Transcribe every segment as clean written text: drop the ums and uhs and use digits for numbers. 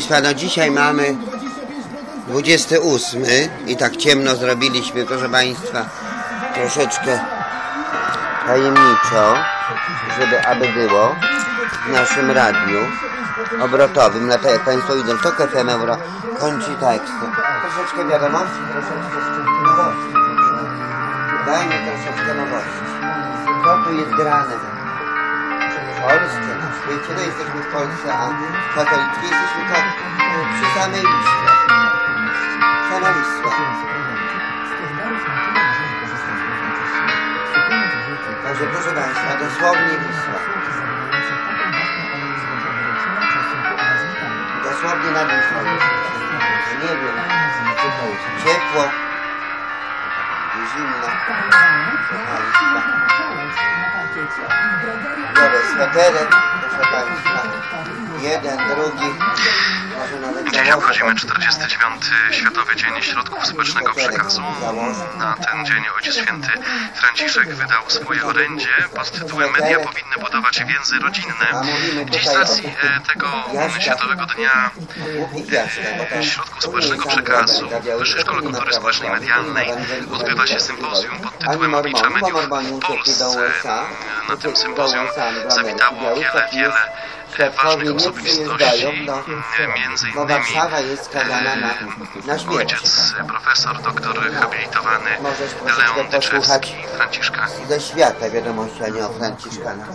Państwa, no dzisiaj mamy 28 i tak ciemno zrobiliśmy, proszę Państwa, troszeczkę tajemniczo, żeby aby było w naszym radiu obrotowym. No to jak Państwo widzą, to KFM Euro kończy tekst. Troszeczkę wiadomości, troszeczkę nowości. Dajmy troszeczkę nowości. Co tu jest grane? W Polsce, na świecie, no jesteśmy w Polsce, a katolicy jesteśmy tak przy samej Wisłie. Sama Wisła. Także proszę Państwa, dosłownie Wisła. Dosłownie na Wisłą. Nie wiem, ciepło, zimno. Biorę sweterek, proszę Państwa. Jeden, drugi. Dziś obchodzimy 49. Światowy Dzień Środków Społecznego Przekazu. Na ten dzień Ojciec Święty Franciszek wydał swoje orędzie pod tytułem Media powinny budować więzy rodzinne. Dziś z racji tego Światowego Dnia Środków Społecznego Przekazu w Wyższej Szkole Kultury Społecznej i Medialnej odbywa się sympozjum pod tytułem Oblicza mediów w Polsce. Na tym sympozjum zawitało wiele ważnych osobistości, między innymi ojciec profesor, doktor habilitowany Leon Dyczewski, Franciszkanin. Ze świata wiadomości, a nie o Franciszkanach.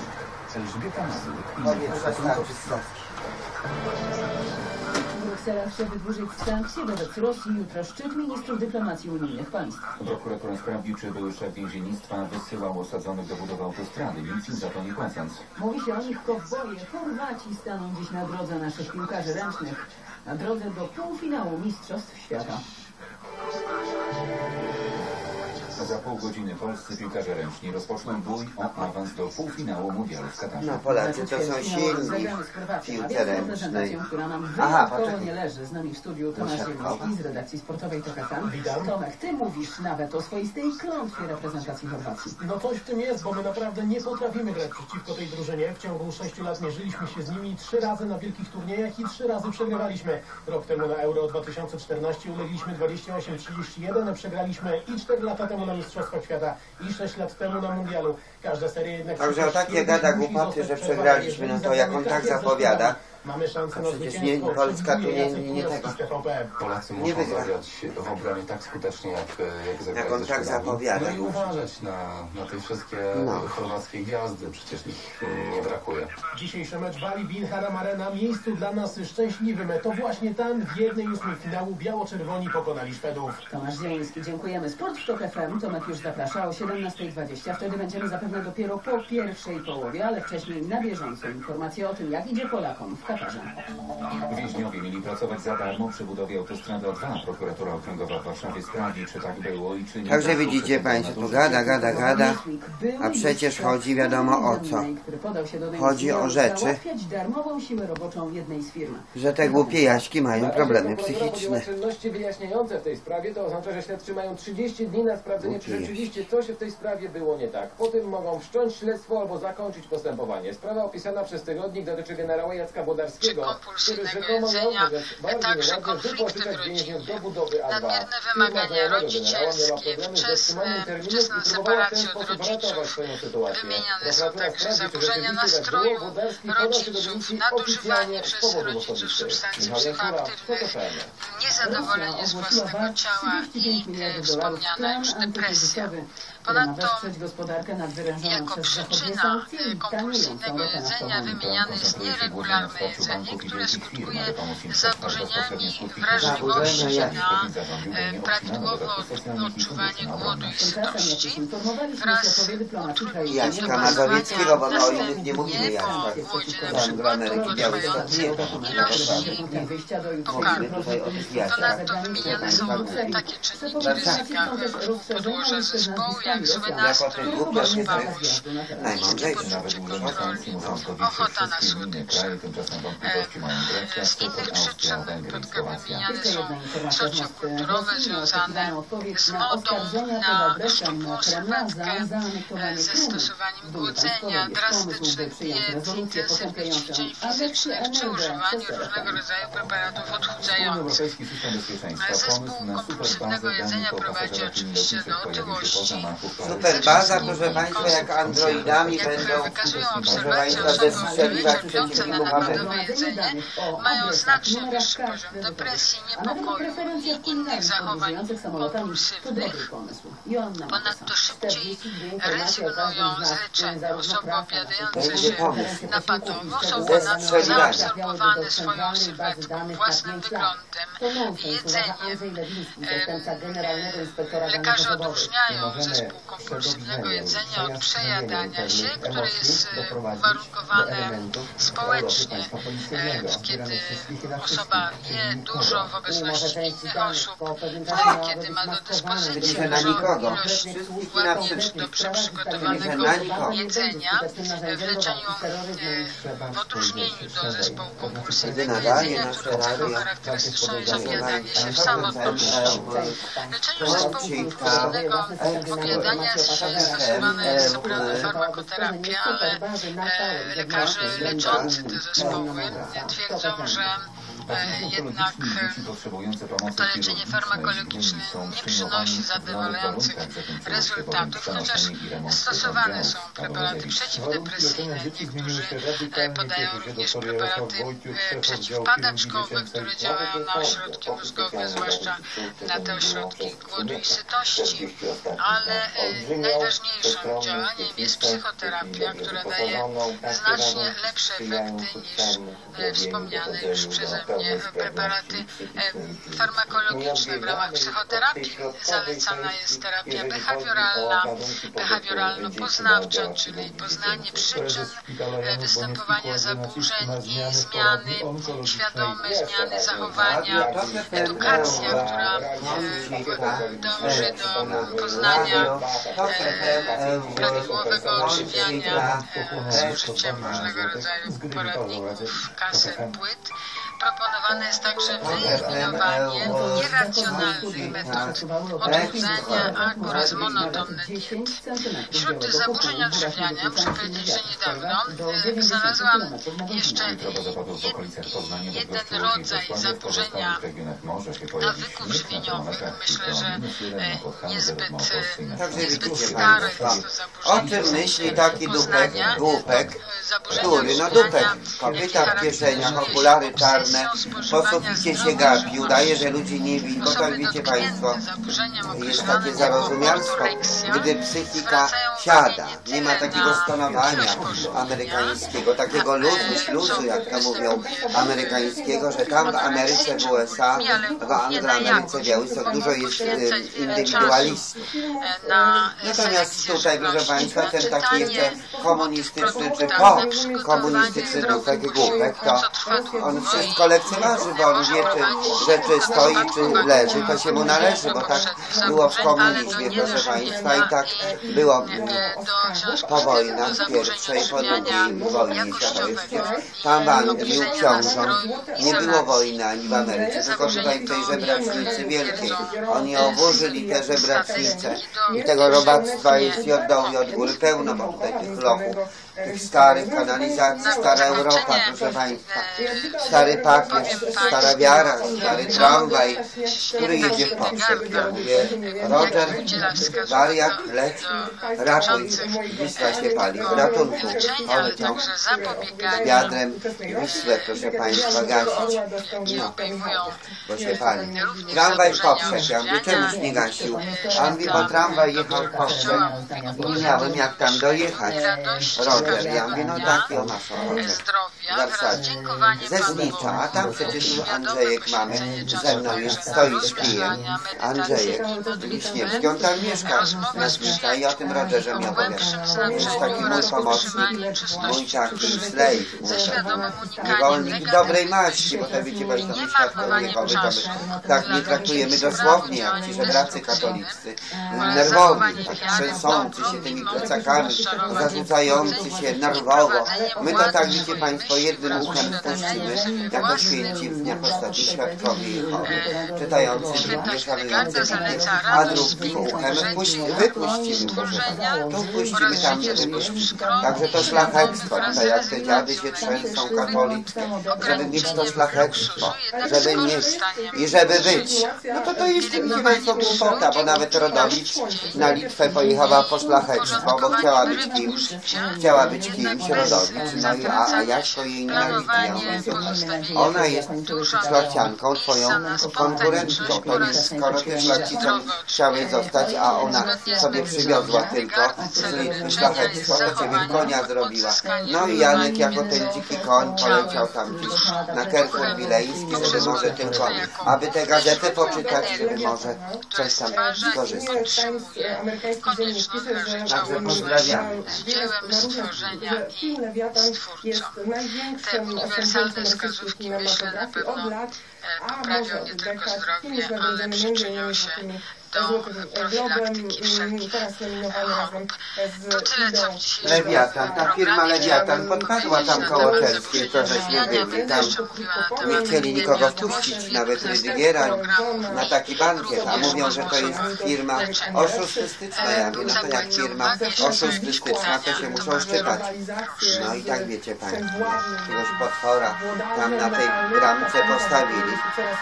Bruksela chce wydłużyć sankcje wobec Rosji. Jutro szczyt ministrów dyplomacji unijnych państw. Prokuratura sprawdzi, czy były szef więziennictwa wysyłał osadzonych do budowy autostrady, nic im za to nie płacąc. Mówi się o nich kowboje. Chorwaci staną dziś na drodze naszych piłkarzy ręcznych. Na drodze do półfinału Mistrzostw Świata. Za pół godziny polscy piłkarze ręczni rozpoczną bój o awans do półfinału mundialu w Katarze. No Polacy to są silni w piłce ręcznej. Aha, nie leży. Z nami w studiu Tomasz Zieliński z redakcji sportowej TOK FM. Tomek, ty mówisz nawet o swoistej klątwie reprezentacji Chorwacji. No coś w tym jest, bo my naprawdę nie potrafimy grać przeciwko tej drużynie. W ciągu 6 lat mierzyliśmy się z nimi 3 razy na wielkich turniejach i 3 razy przegrywaliśmy. Rok temu na Euro 2014 ulegliśmy 28-31, przegraliśmy i 4 lata temu na Mistrzostwach Świata i 6 lat temu na Mundialu. Każda seria jednak... Także o takie gada głupoty, że przegraliśmy, no to jak on tak zapowiada, mamy szansę na przecież nie, Polska tu nie tego. Polacy muszą zagrać w obronie tak skutecznie, jak zagrali. Jak on tak zapowiada. No i uważać na te wszystkie chorwackie gwiazdy, przecież ich nie brakuje. Dzisiejszy mecz Wali Bilharam Arena, miejscu dla nas szczęśliwym. To właśnie tam w 1/8 finału biało-czerwoni pokonali Szwedów. Tomasz Zieliński, dziękujemy. Sport w TOK FM. Tomek już zaprasza o 17:20. Wtedy będziemy zapewne dopiero po pierwszej połowie, ale wcześniej na bieżąco informacje o tym, jak idzie Polakom w Katarze. Więźniowie mieli pracować za darmo przy budowie autostrady A2. Prokuratura Okręgowa w Warszawie sprawdzi, czy tak było i czy nie. Także widzicie Państwo, tu gada, a przecież chodzi wiadomo o co. Chodzi o rzeczy, że te głupie jaśki mają problemy psychiczne. Czynności wyjaśniające w tej sprawie to oznacza, że śledczy mają 30 dni na sprawdzenie, czy rzeczywiście co się w tej sprawie było nie tak. Po tym mogą wszcząć śledztwo albo zakończyć postępowanie. Sprawa opisana przez tygodnik dotyczy generała Jacka Bodarskiego, który rzekomo miał bardzo nieładnie wypożyczać więźniów do budowy A2. Nadmierne wymagania rodzicielskie, wczesną separację od rodziców, wymieniane są także zaburzenia nastroju, rodziców, nadużywanie przez rodziców substancji psychoaktywnych, niezadowolenie z własnego ciała i wspomniana już depresja. Ponadto jako przyczyna kompulsywnego jedzenia wymieniany jest nieregularne jedzenie, które skutkuje zaburzeniami wrażliwości na prawidłowe odczuwanie głodu i sytości wraz z utrudnieniem Mazowieckiego, bo o innych nie następnie mówimy po głodzie na przykład utrwających ilości pokarmów. Ponadto wymieniane są takie czynniki ryzyka podłoże zespołu jak zły Ja po nastrój, tych głupach pożwałość, najmądrzejszy. Nawet poczucie urzędy kontroli, sankcji muszą zgodzić się ochota na wszystkie inne słodycze. kraje, tymczasem wątpliwości mają Grecja, Z innych Cypr, Austria, przyczyn Węgry i pod Słowacja. wymieniane są socjokulturowe związane z modą na szczupłą sylwetkę, ze stosowaniem głodzenia, drastycznych diet, intensywnych ćwiczeń fizycznych czy używaniu różnego rodzaju preparatów odchudzających. Europejski system bezpieczeństwa. Zespół Pomysł na kompulsywnego superbazę jedzenia danych prowadzi pasażerów oczywiście do lotniczych pojawi się poza otyłości. mapą Superbaza, proszę Państwa, jak androidami Jak będą, wykazują proszę obserwacje, Państwa, osoby o zestrzeliwać cierpiące na przeciwników napadowe jedzenie mają znacznie wyższy poziom depresji, niepokoju i innych zachowań kompulsywnych. Ponadto szybciej rezygnują z leczenia. Osoby obiadające się napadowo są ponadto zaabsorbowane swoją sylwetką, własnym wyglądem, jedzeniem. Lekarze odróżniają zespół kompulsywnego jedzenia od przejadania się, które jest uwarunkowane społecznie, kiedy osoba je dużo w obecności innych osób, kiedy ma do dyspozycji dużą ilość ładnie dobrze przygotowanego jedzenia. W leczeniu, w odróżnieniu do zespołu kompulsywnego jedzenia, którego cechą charakterystyczną jest obiadanie się w samotności. W leczeniu zespołu kompulsywnego obiadania stosowana jest co prawda farmakoterapia, ale lekarze leczący te zespoły twierdzą, że jednak to leczenie farmakologiczne nie przynosi zadowalających rezultatów, chociaż stosowane są preparaty przeciwdepresyjne. Niektórzy podają również preparaty przeciwpadaczkowe, które działają na ośrodki mózgowe, zwłaszcza na te ośrodki głodu i sytości. Ale najważniejszym działaniem jest psychoterapia, która daje znacznie lepsze efekty niż wspomniane już przeze mnie preparaty farmakologiczne. W ramach psychoterapii zalecana jest terapia behawioralna, behawioralno-poznawcza, czyli poznanie przyczyn występowania zaburzeń i zmiany, świadome zmiany zachowania, edukacja, która dąży do poznania prawidłowego odżywiania z użyciem różnego rodzaju poradników, kaset, płyt. Proponowane jest także wyeliminowanie nieracjonalnych metod odchudzania oraz monotonne diety. Wśród zaburzeń odżywiania, muszę powiedzieć, że niedawno znalazłam jeszcze jeden rodzaj zaburzenia nawyków żywieniowych. Myślę, że niezbyt stare jest to o zaburzenie czym myśli taki poznania, dupek, zaburzenia który, no dupek, kopyta w kieszeniach, okulary czarne, po suficie się gapi, udaje, że ludzi nie widzi, bo tak wiecie Państwo, jest takie zarozumialstwo, gdy psychika siada, nie ma takiego stonowania amerykańskiego, takiego luzu, jak to mówią, amerykańskiego, że tam w Ameryce, w USA, w Angloameryce Białystok dużo jest indywidualistów. Natomiast tutaj, proszę Państwa, ten taki jeszcze komunistyczny czy komunistyczny taki głupek, to on wszystko lekceważy, bo on wie, czy rzeczy stoi, czy leży, to się mu należy, bo tak było w komunizmie, proszę Państwa, i tak było po wojnach pierwszej, po drugiej wojnie światowej. Tam w Anglii u książąt nie było wojny ani w Ameryce, tylko tutaj w tej żebracznicy wielkiej. Oni oburzyli te żebracznice i tego robactwa jest i od dołu i od góry pełno, bo tutaj tych lochów, tych starych kanalizacji, stara Europa, proszę Państwa, stary papież, stara wiara, stary tramwaj, który jedzie w poprzek. Ja mówię, Roger, wariat, leć, ratuj, Wisła się pali, ratunku, poleciał z wiadrem Wisłę, proszę Państwa, gasić, no, bo się pali. Tramwaj w poprzek, ja mówię, czemuś nie gasił? A on mówi, bo tramwaj jechał w poprzek i nie miałem jak tam dojechać. Roger, każdego no dnia, taki zdrowia, wyraz dziękowania ze Panu Znicza, a Bogu, tam przecież świadome Andrzejek mamy, poświęcenie czasu ze mną dla jest, Pana, stoi z kijem, rozważania, Andrzejek medytacji, Wiśniewski, on tam mieszka na Znicza i o tym Rogerze mi opowiada. To jest taki mój pomocnik, mój taki slave, ze świadomym niewolnik unikaniem dobrej maści, bo to wiecie Państwo, my świadkowie Jehowy, to my tak nie traktujemy dosłownie, jak ci żebracy katolicy, nerwowi, tak trzęsący się tymi plecakami, zarzucający się nerwowo. My to tak, wiecie Państwo, jednym uchem puścimy, jako święci w dniach ostatnich świadkowie Jehowy, czytający Biblię, szanujący Biblię, a drugim uchem wypuścimy, proszę. Tu puścimy, tam nie wypuścimy. Także to szlachectwo, tutaj jak te dziady się trzęsą katolickie, żeby mieć to szlachectwo, żeby mieć i żeby być. No to jest, wiecie Państwo, głupota, bo nawet Rodowicz na Litwę pojechała po szlachectwo, bo chciała być kimś, Rodowicz, no i a Jaśko jej nienawidzi. Ja mówię, ona jest szlachcianką, twoją konkurentką, to nic, skoro ty szlachcicą chciałeś zostać, a ona sobie przywiozła tylko z Litwy szlachectwo, to ciebie konia zrobiła. No i Janek jako ten dziki koń poleciał tam gdzieś na Kerfur Wileński, żeby może tylko, aby tę gazetę poczytać, żeby może coś tam skorzystać. Amerykański dziennik pisze, że Także pozdrawiamy. dziełem stworzenia film Lewiatan jest największym osiągnięciem rosyjskiej kinematografii od lat, a może oddechać. Film nagrodzony między innymi takimi Złotym Globem, teraz nominowany razem z Lewiatan, ta firma Lewiatan podpadła tam koło Czerskiej, to żeśmy byli, tam nie chcieli nikogo wpuścić, nawet Rydygiera na taki bankiet, a mówią, że to jest firma oszustystyczna. Ja mówię, no to jak firma oszustystyczna, to się muszą szczypać. No i tak wiecie Państwo, jakiegoś potwora tam na tej bramce postawili.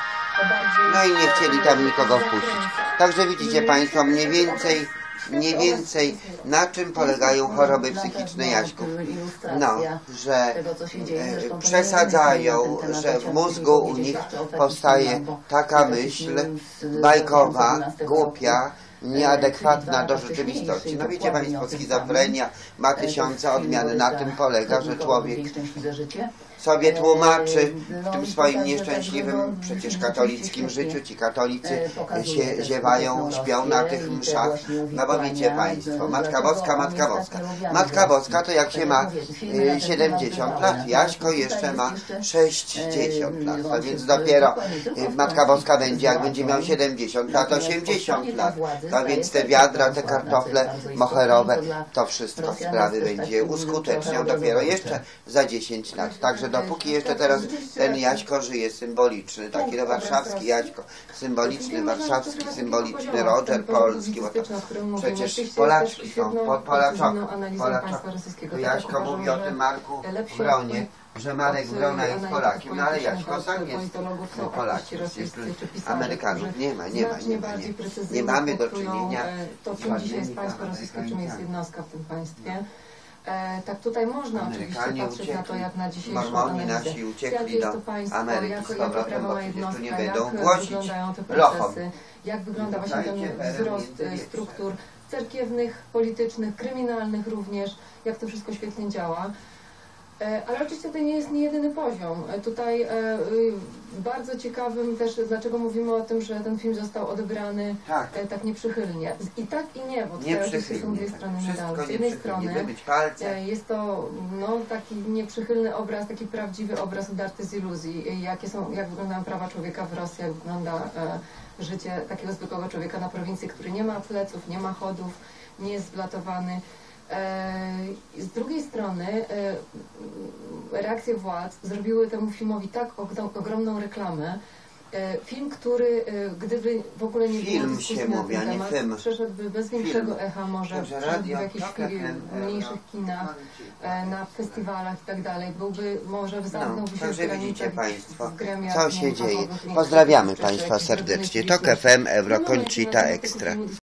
No i nie chcieli tam nikogo wpuścić. Także widzicie Państwo mniej więcej na czym polegają choroby psychiczne Jaśków. No, że przesadzają, że w mózgu u nich powstaje taka myśl bajkowa, głupia, nieadekwatna do rzeczywistości. No wiecie Państwo, schizofrenia ma tysiące odmian. Na tym polega, że człowiek sobie tłumaczy w tym swoim nieszczęśliwym, przecież katolickim życiu, ci katolicy się ziewają, śpią na tych mszach. No bo wiecie Państwo, Matka Boska, Matka Boska. Matka Boska to jak się ma 70 lat, Jaśko jeszcze ma 60 lat, a więc dopiero Matka Boska będzie, jak będzie miał 70 lat, 80 lat. A więc te wiadra, te kartofle moherowe, to wszystko sprawy będzie uskuteczniał dopiero jeszcze za 10 lat. Także dopóki jeszcze teraz ten Jaśko żyje symboliczny, taki no warszawski Jaśko, symboliczny warszawski, symboliczny Roger polski, bo to przecież Polaczki są, Polaczok. Jaśko mówi o tym Marku Wronie, że Marek Wrona jest Polakiem, no ale Jaśko sam jest Polakiem, Amerykanów nie mamy do czynienia z czym dzisiaj jest państwo rosyjskie, czym jest jednostka w tym państwie. Tak tutaj można oczywiście patrzeć na to, jak na dzisiejszą analizę. Jak jest to państwo, jakie prawo ma jednostka, jak wyglądają te procesy, jak wygląda właśnie ten wzrost struktur cerkiewnych, politycznych, kryminalnych również, jak to wszystko świetnie działa. Ale oczywiście to nie jest nie jedyny poziom. Tutaj bardzo ciekawym też, dlaczego mówimy o tym, że ten film został odebrany tak nieprzychylnie. I tak i nie, bo tutaj oczywiście są dwie strony medalu. Z jednej strony jest to taki nieprzychylny obraz, taki prawdziwy obraz udarty z iluzji. Jak wyglądają prawa człowieka w Rosji, jak wygląda życie takiego zwykłego człowieka na prowincji, który nie ma pleców, nie ma chodów, nie jest zblatowany. Z drugiej strony reakcje władz zrobiły temu filmowi tak ogromną reklamę. Film, który gdyby w ogóle nie było dyskusji na ten temat, przeszedłby bez większego echa, może przeszedłby w jakichś mniejszych kinach, na festiwalach i tak dalej, może zamknąłby się także widzicie Państwo, w gremiach co się dzieje. Pozdrawiamy Państwa serdecznie. TOK FM, Euro Conchita Extra.